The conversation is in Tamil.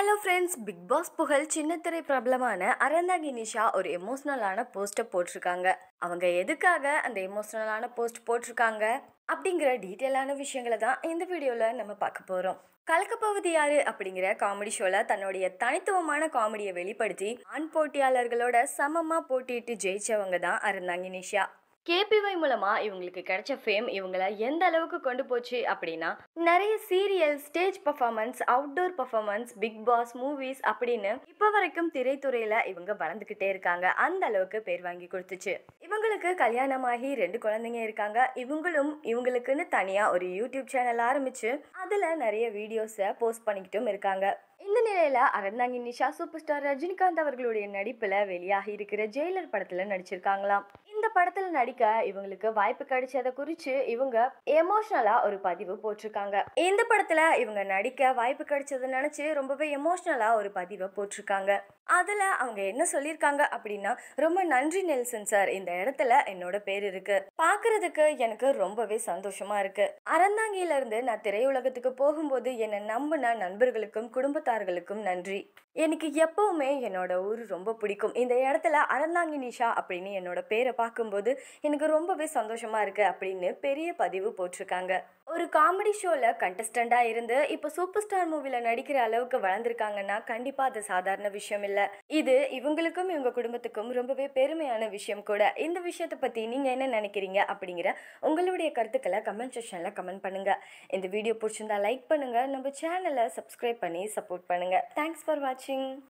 ஹலோ ஃப்ரெண்ட்ஸ், பிக் பாஸ் புகழ் சின்னத்திரை பிரபலமான அறந்தாங்கி நிஷா ஒரு எமோஷ்னலான போஸ்ட்டை போட்டிருக்காங்க. அவங்க எதுக்காக அந்த எமோஷ்னலான போஸ்ட் போட்டிருக்காங்க அப்படிங்கிற டீட்டெயிலான விஷயங்களை தான் இந்த வீடியோவில் நம்ம பார்க்க போகிறோம். கலக்கப்போவது யாரு அப்படிங்கிற காமெடி ஷோல தன்னுடைய தனித்துவமான காமெடியை வெளிப்படுத்தி ஆண் போட்டியாளர்களோட சமமாக போட்டியிட்டு ஜெயிச்சவங்க தான் அறந்தாங்கி நிஷா. கேபிஒய் மூலமா இவங்களுக்கு கிடைச்ச ஃபேம் இவங்கள எந்த அளவுக்கு கொண்டு போச்சு அப்படின்னா, நிறைய serial, stage performance, outdoor performance, Bigg Boss, movies அப்படின்னு இப்போ வரைக்கும் திரைத்துறையில இவங்க வளர்ந்துகிட்டே இருக்காங்க. அந்த அளவுக்கு பேர் வாங்கி கொடுத்துச்சு. இவங்களுக்கு கல்யாணமாகி 2 குழந்தைங்க இருக்காங்க. இவங்களும் இவங்களுக்குன்னு தனியா ஒரு யூடியூப் சேனல் ஆரம்பிச்சு அதுல நிறைய வீடியோஸை போஸ்ட் பண்ணிக்கிட்டும் இருக்காங்க. இந்த நிலையில அறந்தாங்கி நிஷா சூப்பர் ஸ்டார் ரஜினிகாந்த் அவர்களுடைய நடிப்புல வெளியாகி இருக்கிற ஜெயிலர் படத்துல நடிச்சிருக்காங்களாம். இந்த படத்துல நடிக்க இவங்களுக்கு வாய்ப்பு கிடைச்சதை குறிச்சு இவங்க எமோஷனலா ஒரு பதிவு போட்டிருக்காங்க. இந்த படத்துல இவங்க நடிக்க வாய்ப்பு கிடைச்சதை நினைச்சு ரொம்பவே எமோஷனலா ஒரு பதிவை போட்டிருக்காங்க. அதுல அவங்க என்ன சொல்லியிருக்காங்க அப்படின்னா, ரொம்ப நன்றி நெல்சன் சார், இந்த இடத்துல என்னோட பேர் இருக்கு, பாக்குறதுக்கு எனக்கு ரொம்பவே சந்தோஷமா இருக்கு. அறந்தாங்கியில இருந்து நான் திரையுலகத்துக்கு போகும்போது என்னை நம்பின நண்பர்களுக்கும் குடும்பத்தார்களுக்கும் நன்றி. எனக்கு எப்பவுமே என்னோட ஊர் ரொம்ப பிடிக்கும். இந்த இடத்துல அறந்தாங்கி நிஷா அப்படின்னு என்னோட பேரை பார்க்கும்போது எனக்கு ரொம்பவே சந்தோஷமா இருக்கு அப்படின்னு பெரிய பதிவு போட்டிருக்காங்க. ஒரு காமெடி ஷோல கண்டஸ்டண்டா இருந்து இப்போ சூப்பர் ஸ்டார் மூவில நடிக்கிற அளவுக்கு வளர்ந்துருக்காங்கன்னா கண்டிப்பா அது சாதாரண விஷயம் இல்ல. இது இவங்களுக்கும் இவங்க குடும்பத்துக்கும் ரொம்பவே பெருமையான விஷயம் கூட. இந்த விஷயத்தை பத்தி நீங்க என்ன நினைக்கிறீங்க அப்படிங்கிற உங்களுடைய கருத்துக்களை கமெண்ட் செக்ஷன்ல கமெண்ட் பண்ணுங்க. இந்த வீடியோ பிடிச்சிருந்தா லைக் பண்ணுங்க, நம்ம சேனலை சப்ஸ்கிரைப் பண்ணி சப்போர்ட் பண்ணுங்க. தேங்க்ஸ் ஃபார் வாட்சிங்.